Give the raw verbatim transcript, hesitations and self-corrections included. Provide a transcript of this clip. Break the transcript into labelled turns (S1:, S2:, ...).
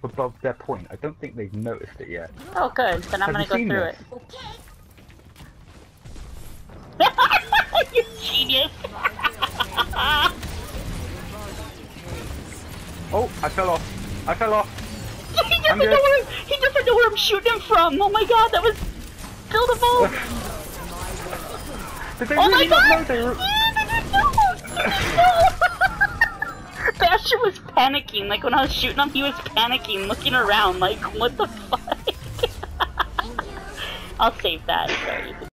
S1: above their point. I don't think they've noticed it yet.
S2: Oh, good. Then I'm
S1: Have
S2: gonna
S1: you
S2: go through
S1: seen
S2: it. You genius!
S1: Oh, I fell off. I fell off.
S2: he doesn't know where I'm, he doesn't know where I'm shooting him from. Oh my god, that was buildable.
S1: Did they
S2: Oh
S1: really
S2: my
S1: not
S2: god!
S1: know they were...
S2: Bastion was panicking. Like when I was shooting him, he was panicking, looking around. Like, what the fuck? I'll save that. Sorry.